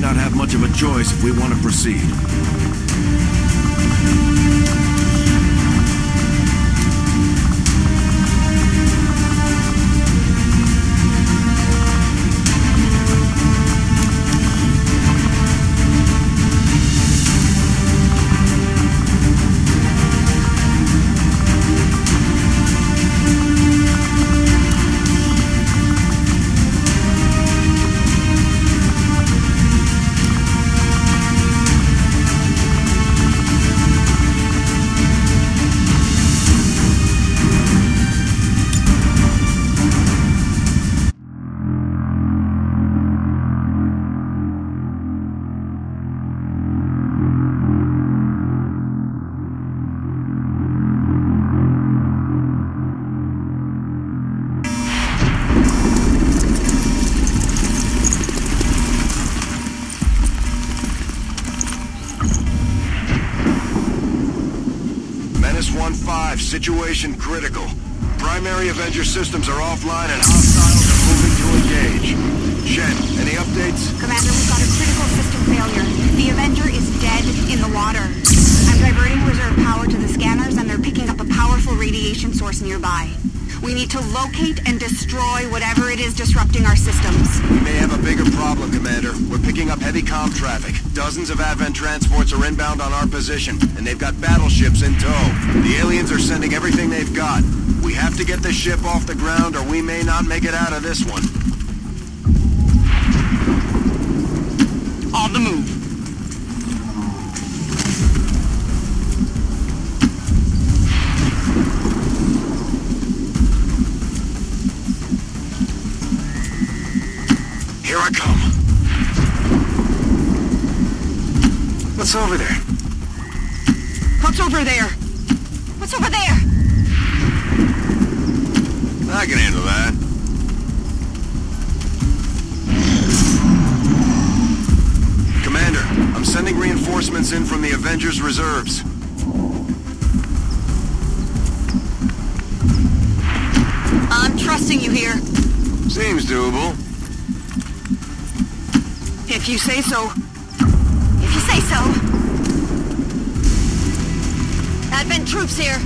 not have much of a choice if we want to proceed. Menace 1-5, situation critical. Primary Avenger systems are offline and hostiles are moving to engage. Shen, any updates? Commander, we've got a critical system failure. The Avenger is dead in the water. I'm diverting reserve power to the scanners and they're picking up a powerful radiation source nearby. We need to locate and destroy whatever it is disrupting our systems. We may have a bigger problem, Commander. We're picking up heavy comm traffic. Dozens of Advent transports are inbound on our position, and they've got battleships in tow. The aliens are sending everything they've got. We have to get the ship off the ground, or we may not make it out of this one. On the move. Here I come. What's over there? What's over there? What's over there? I can handle that. Commander, I'm sending reinforcements in from the Avengers reserves. I'm trusting you here. Seems doable. If you say so. If you say so. Advent troops here.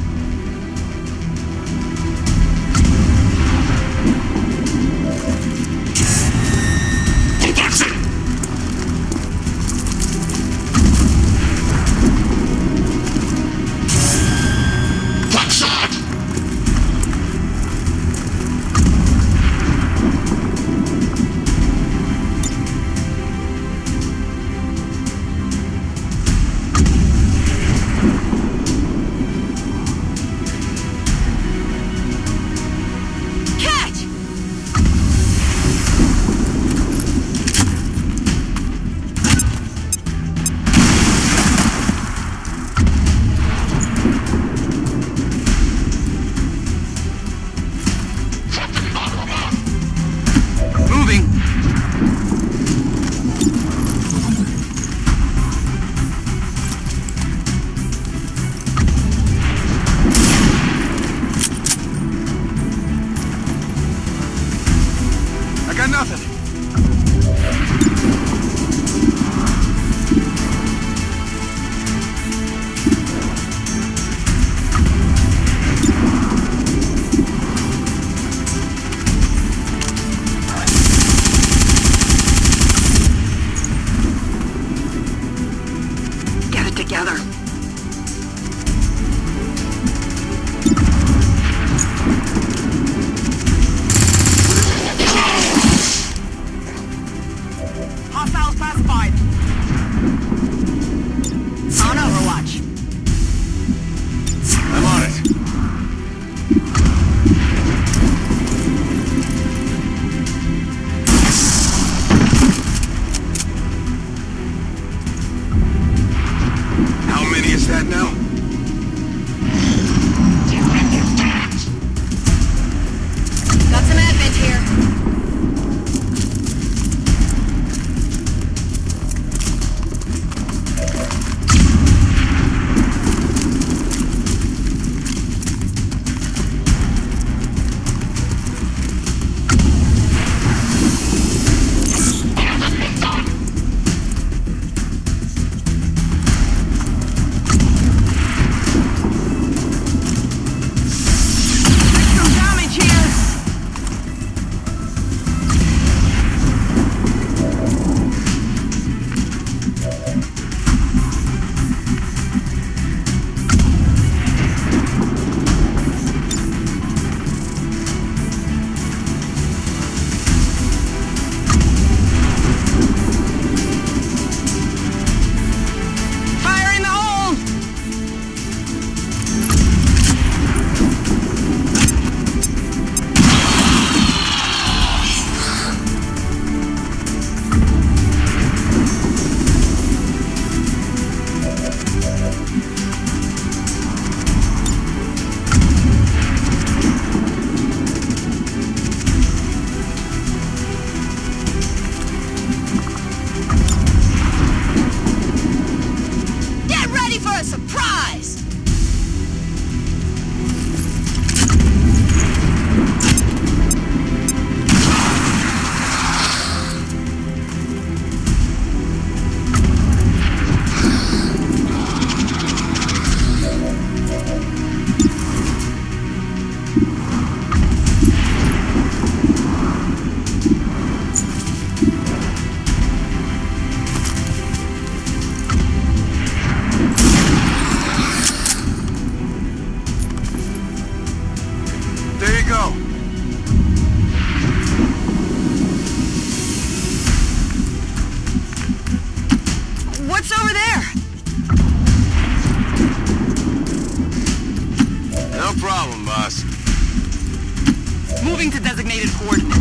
Moving to designated coordinates.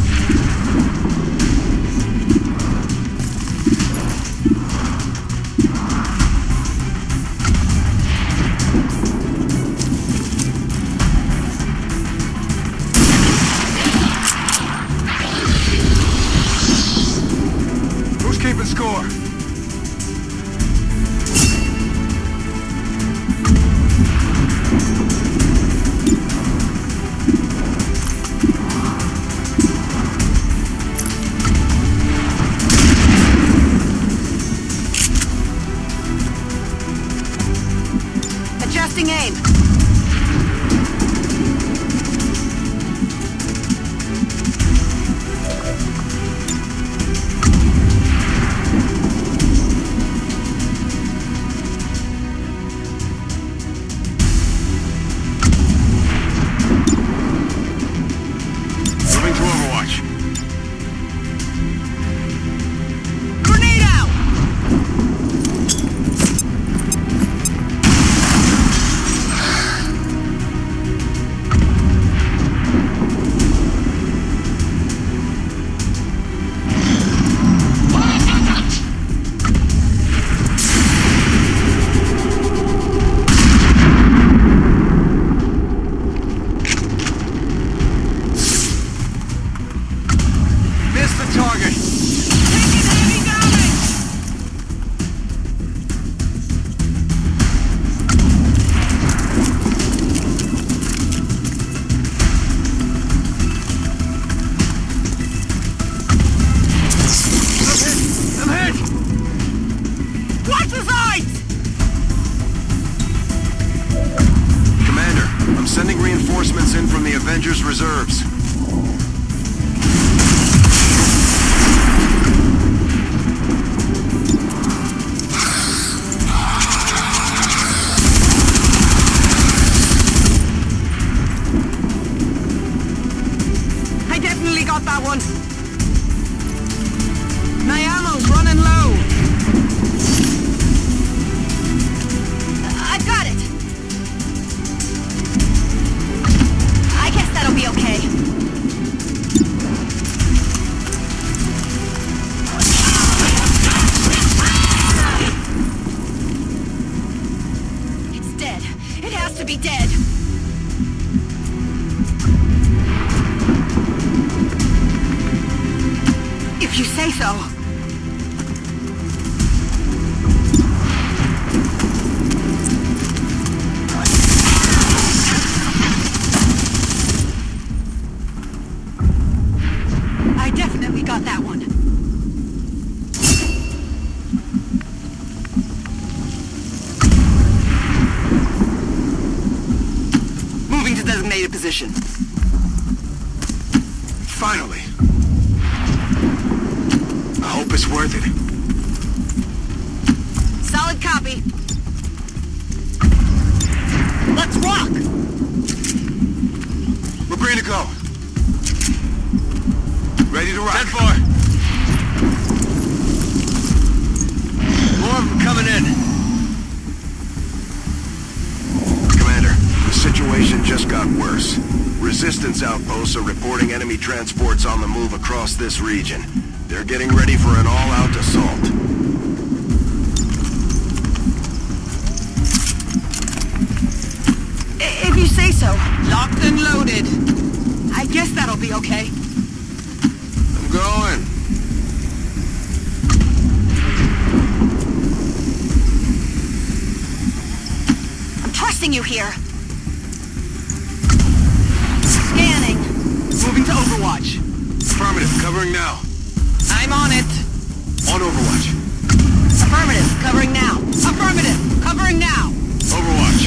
Who's keeping score? Adjusting aim. Moving to Overwatch. Grenade out! Missed the target. Taking heavy damage! I'm hit! Watch the sides! Commander, I'm sending reinforcements in from the Avengers reserves. I definitely got that one. My ammo's running low. I've got it. I guess that'll be okay. It's dead. It has to be dead. If you say so. I definitely got that one. Moving to designated position. Finally. I hope it's worth it. Solid copy. Let's rock! We're green to go. Ready to rock. 10-4. More of them coming in. Commander, the situation just got worse. Resistance outposts are reporting enemy transports on the move across this region. They're getting ready for an all-out assault. If you say so. Locked and loaded. I guess that'll be okay. I'm going. I'm trusting you here. Scanning. Moving to Overwatch. Affirmative, covering now. I'm on it. On Overwatch. Affirmative. Covering now. Affirmative. Covering now. Overwatch.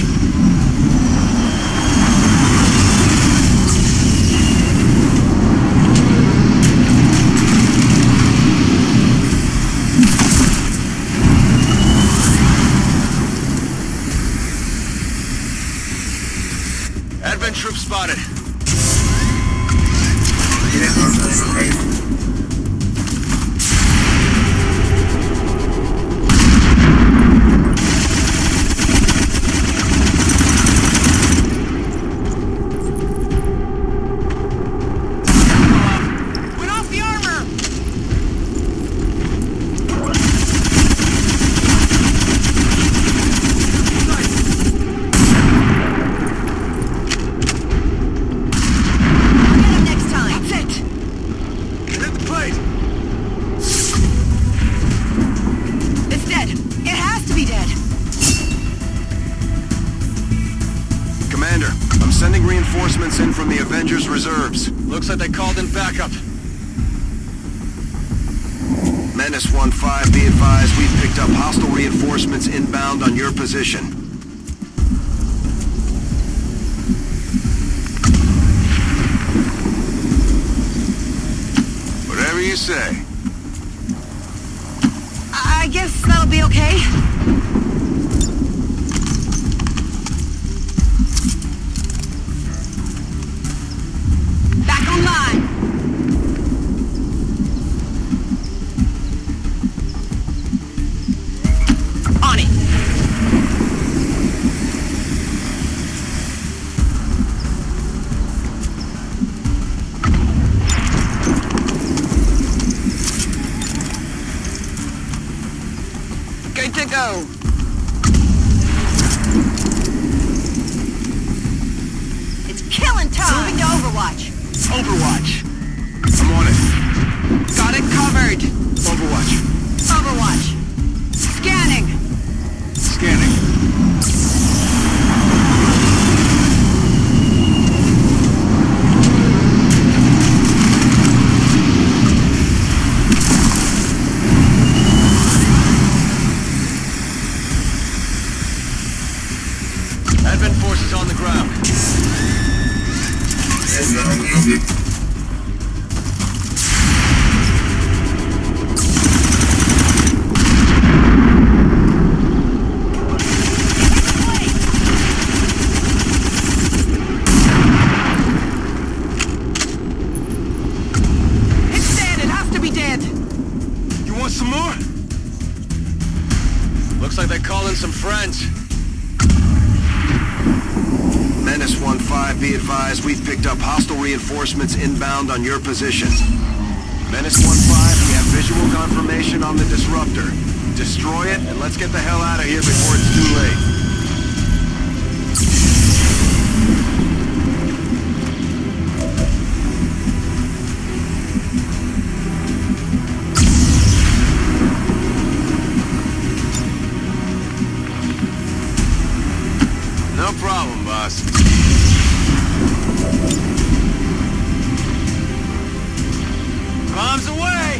Advent troops spotted. reinforcements in from the Avengers reserves. Looks like they called in backup. Menace 1-5, be advised, we've picked up hostile reinforcements inbound on your position. Whatever you say. I guess that'll be okay. Back online. On it. Good to go. It's killing time. Moving to Overwatch. Overwatch. I'm on it. Got it covered. Overwatch. Overwatch. Scanning. Scanning. Advent forces on the ground. It's dead. It has to be dead. You want some more? Looks like they called in some friends. Menace 1-5, be advised, we've picked up hostile reinforcements inbound on your position. Menace 1-5, we have visual confirmation on the disruptor. Destroy it, and let's get the hell out of here before it's too late. No problem, boss. Bombs away!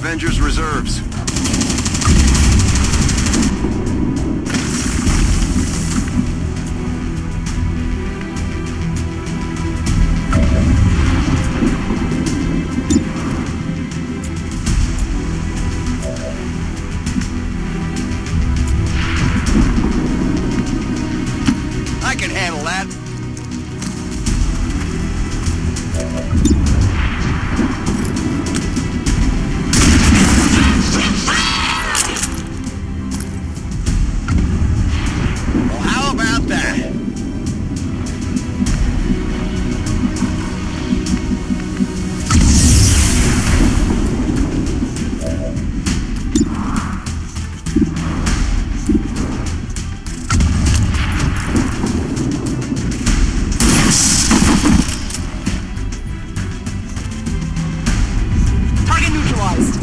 Avengers reserves. I can handle that. Well, how about that? Target neutralized.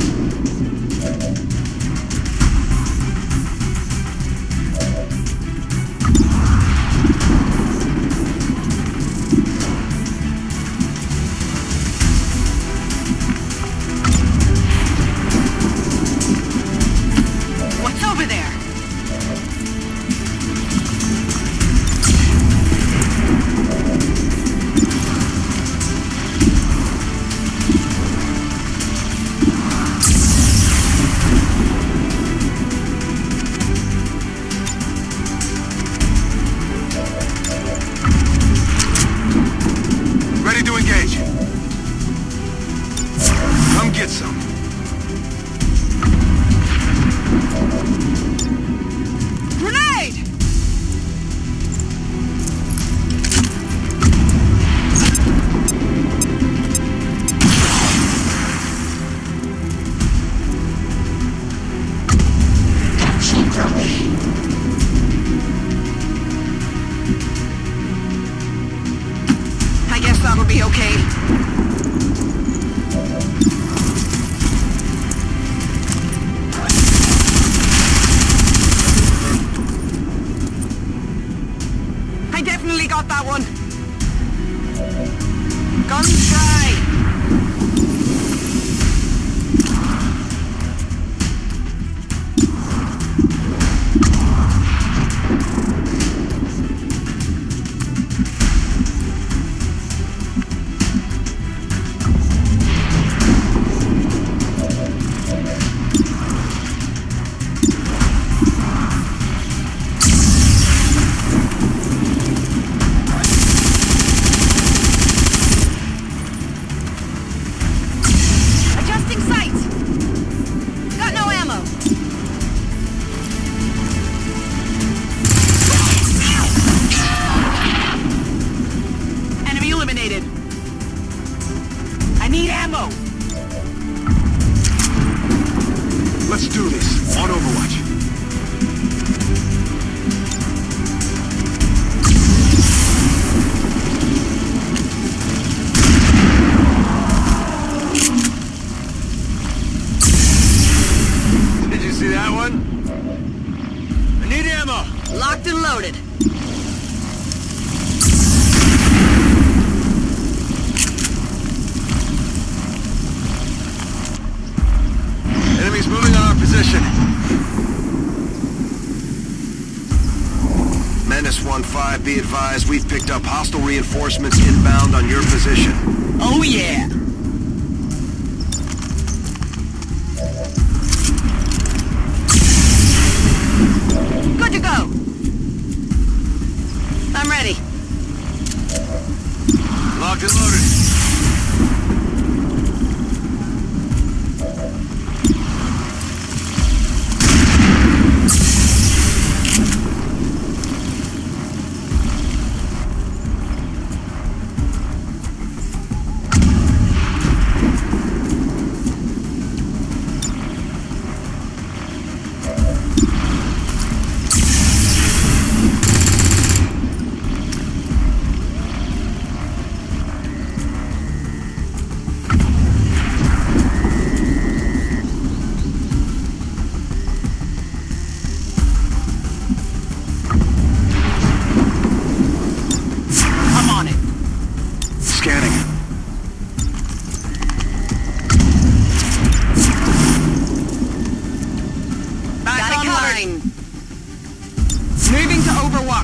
What's over there? Ready to engage. Come get some. Grenade! I guess that'll be okay. I definitely got that one. Guns dry. Adjusting sights. Got no ammo. Enemy eliminated. I need ammo. Let's do this. On Overwatch. Did you see that one? I need ammo. Locked and loaded. Enemies moving on our position. Menace 1-5, be advised, we've picked up hostile reinforcements inbound on your position. Oh yeah. Good to go. I'm ready. Locked and loaded.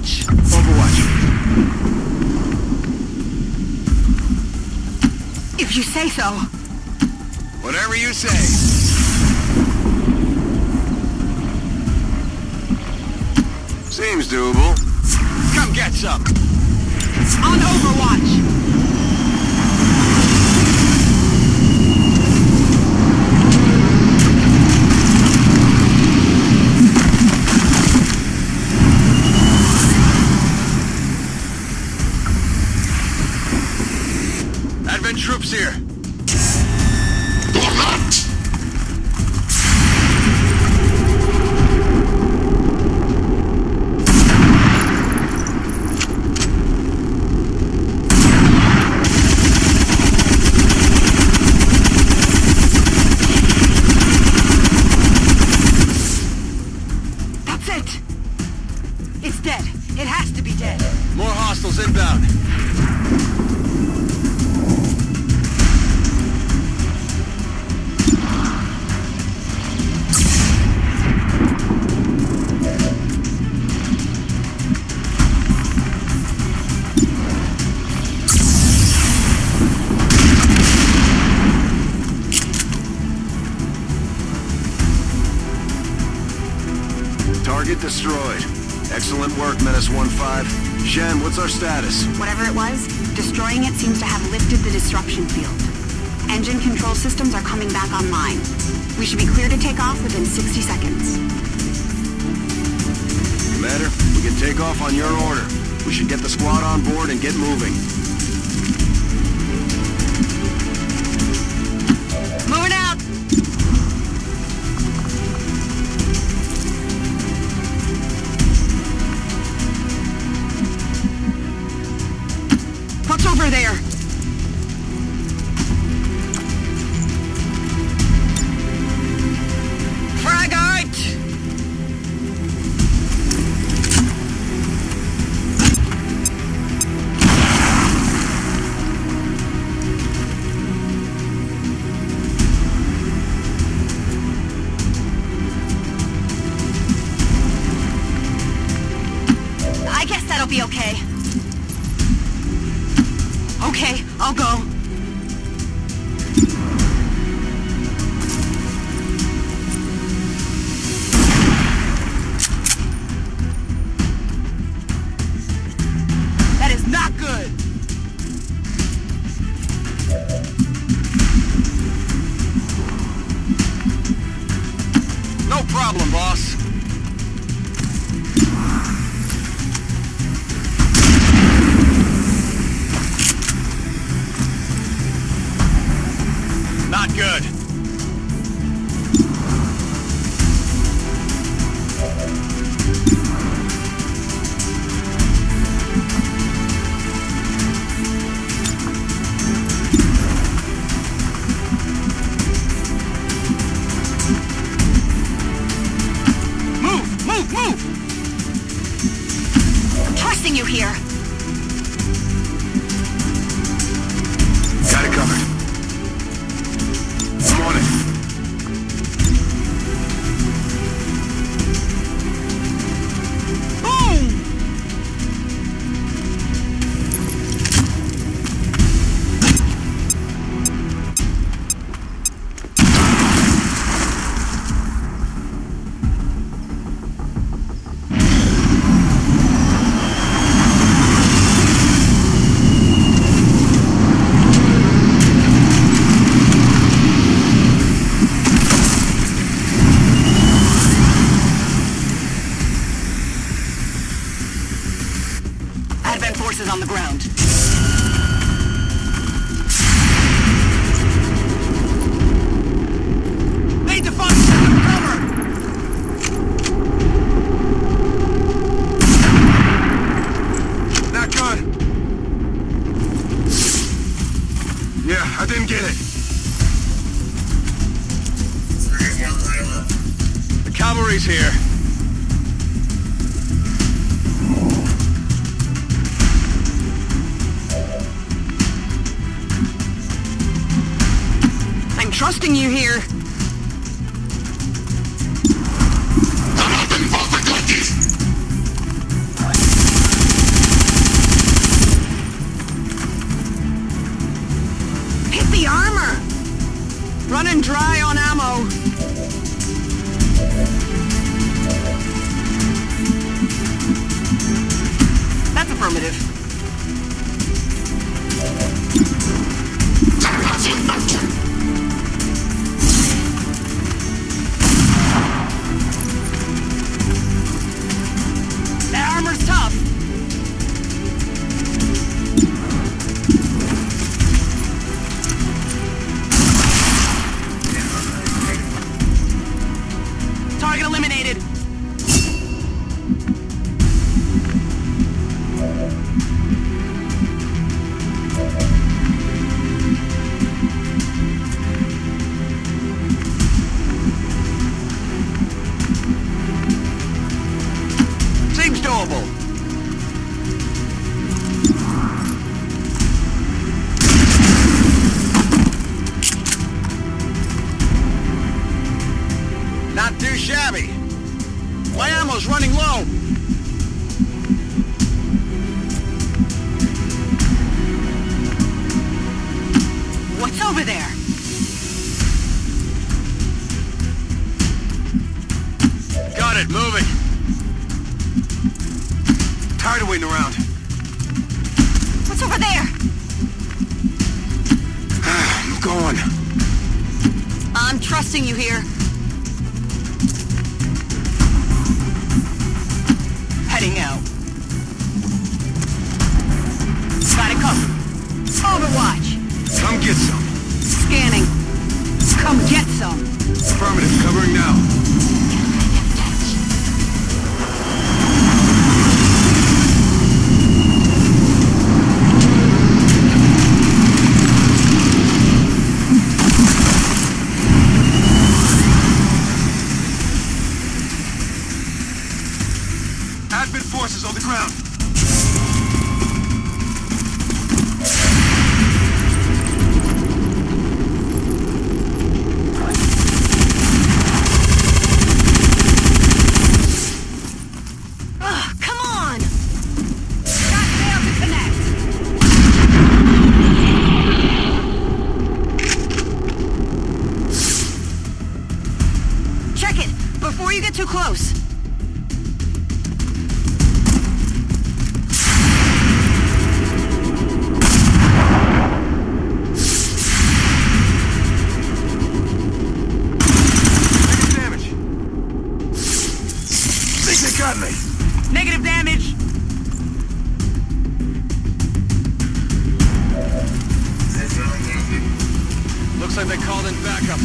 Overwatch! Overwatch. If you say so. Whatever you say. Seems doable. Come get some! On Overwatch! Advent troops here! That's it! It's dead. It has to be dead. More hostiles inbound. Target destroyed. Excellent work, Menace 1-5. Shen, what's our status? Whatever it was, destroying it seems to have lifted the disruption field. Engine control systems are coming back online. We should be clear to take off within 60 seconds. Commander, we can take off on your order. We should get the squad on board and get moving. Moving out! What's over there? Fragite! I guess that'll be okay. Okay, I'll go. That is not good! No problem, boss. Not good. Move! Move! Move! I'm trusting you here. Got it covered. I'm on it. Boom! Advent forces on the ground. Need to find some cover! Not good. Yeah, I didn't get it. The cavalry's here. I'm trusting you here. unknowable. Not too shabby. My ammo's running low. What's over there? Got it, moving. Tired of waiting around. What's over there? I'm going. I'm trusting you here. Heading out. Got it covered. Overwatch. Come get some. Scanning. Come get some. Affirmative, covering now. Advent forces on the ground. Come on! Got failed to connect. Check it before you get too close. Got me. Negative damage. Looks like they called in backup.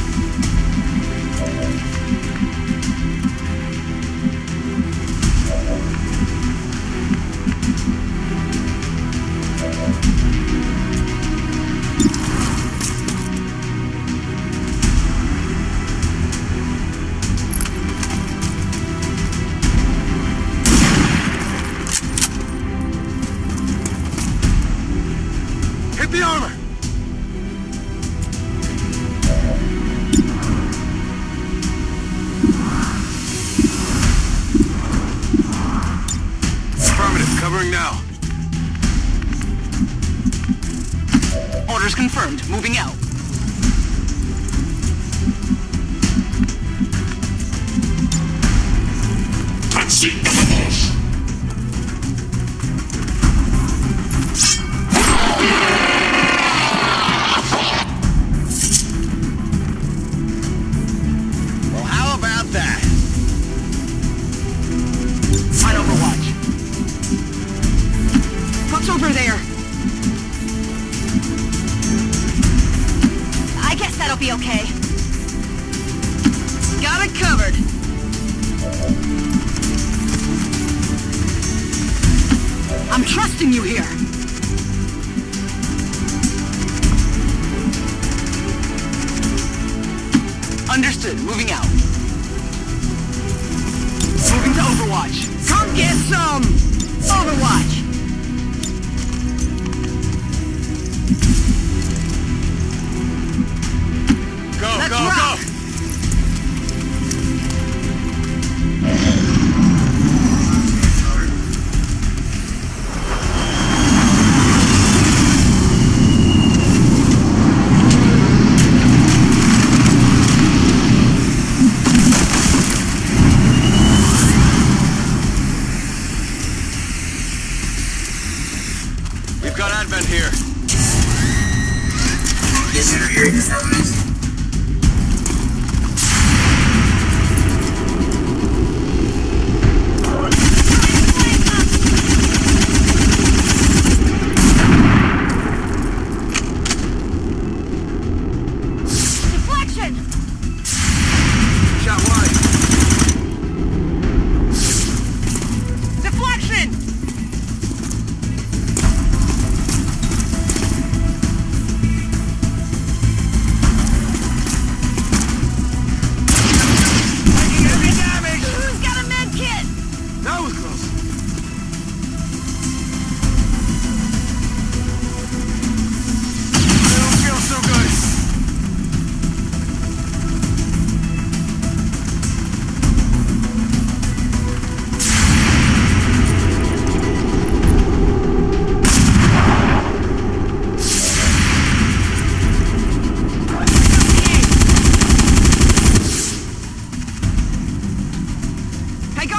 Hit the armor! Affirmative, covering now. Orders confirmed. Moving out. Well, how about that? On Overwatch. What's over there? I guess that'll be okay. Got it covered. I'm trusting you here. Understood. Moving out. Moving to Overwatch. Come get some! Overwatch. Go, Let's go, rock. go!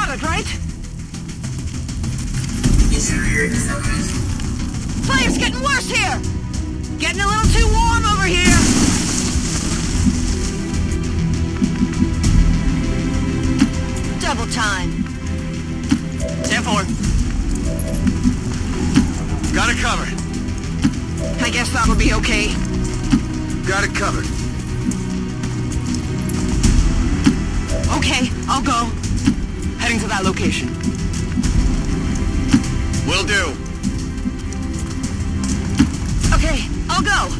got it, right? Flame's getting worse here! Getting a little too warm over here! Double time. 10-4. Got it covered. I guess that'll be okay. Got it covered. Okay, I'll go. Heading to that location. Will do. Okay, I'll go.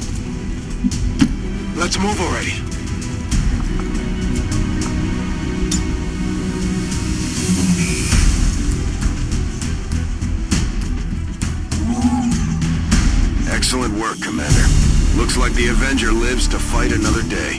Let's move already. Excellent work, Commander. Looks like the Avenger lives to fight another day.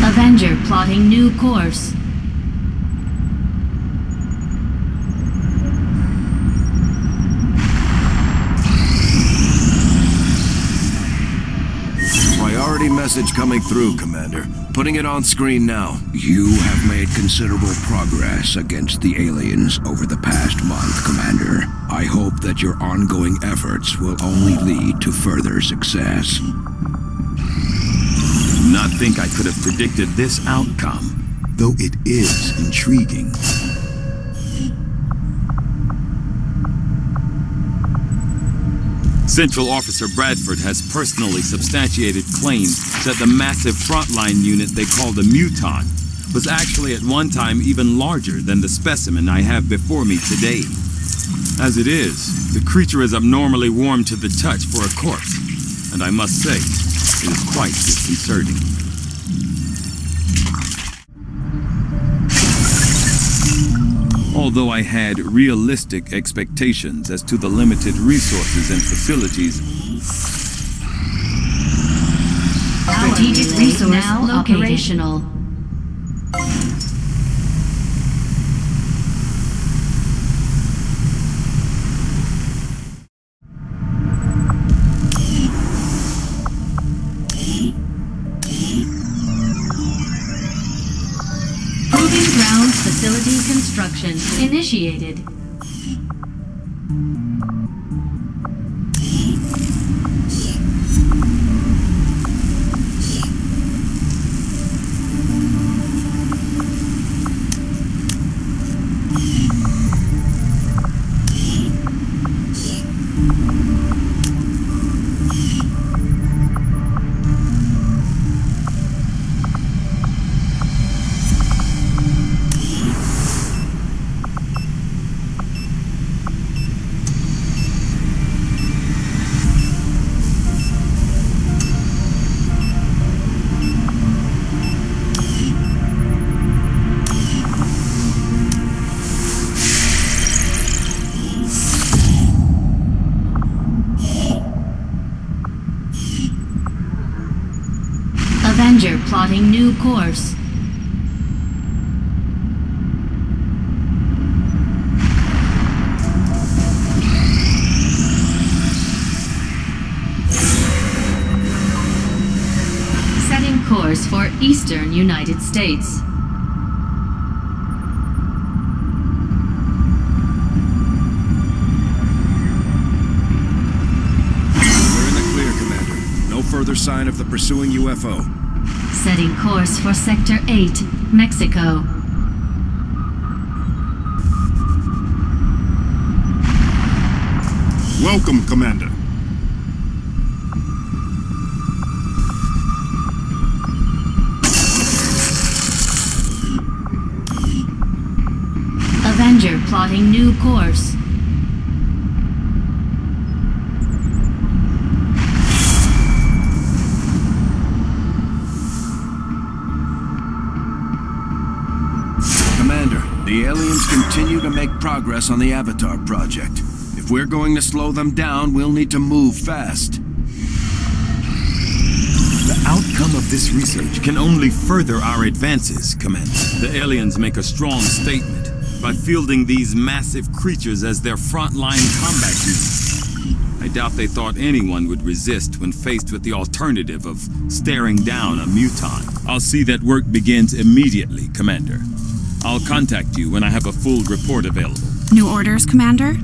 Avenger plotting new course. message coming through, Commander. Putting it on screen now. You have made considerable progress against the aliens over the past month, Commander. I hope that your ongoing efforts will only lead to further success. Not think I could have predicted this outcome, though it is intriguing. Central Officer Bradford has personally substantiated claims that the massive frontline unit they call the Muton was actually at one time even larger than the specimen I have before me today. As it is, the creature is abnormally warm to the touch for a corpse, and I must say, it is quite disconcerting. Although I had realistic expectations as to the limited resources and facilities, strategic resource now operational. Proving ground facility construction initiated. Avenger plotting new course. Setting course for eastern United States. We're in the clear, Commander. No further sign of the pursuing UFO. Setting course for Sector 8, Mexico. Welcome, Commander. Avenger plotting new course. The aliens continue to make progress on the Avatar project. If we're going to slow them down, we'll need to move fast. The outcome of this research can only further our advances, Commander. The aliens make a strong statement by fielding these massive creatures as their frontline combat unit. I doubt they thought anyone would resist when faced with the alternative of staring down a Muton. I'll see that work begins immediately, Commander. I'll contact you when I have a full report available. New orders, Commander?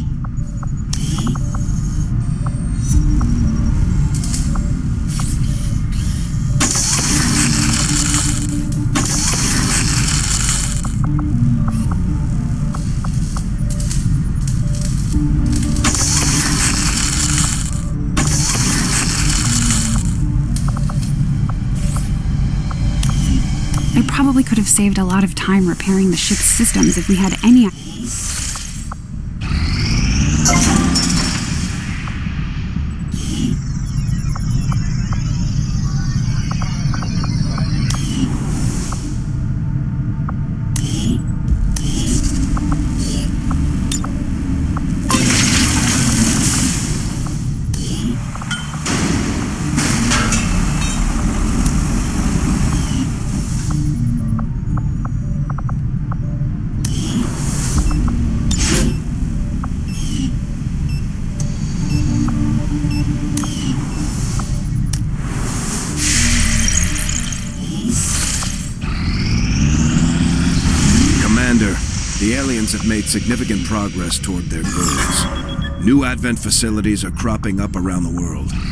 I probably could have saved a lot of time repairing the ship's systems if we had any... Commander, the aliens have made significant progress toward their goals. New Advent facilities are cropping up around the world.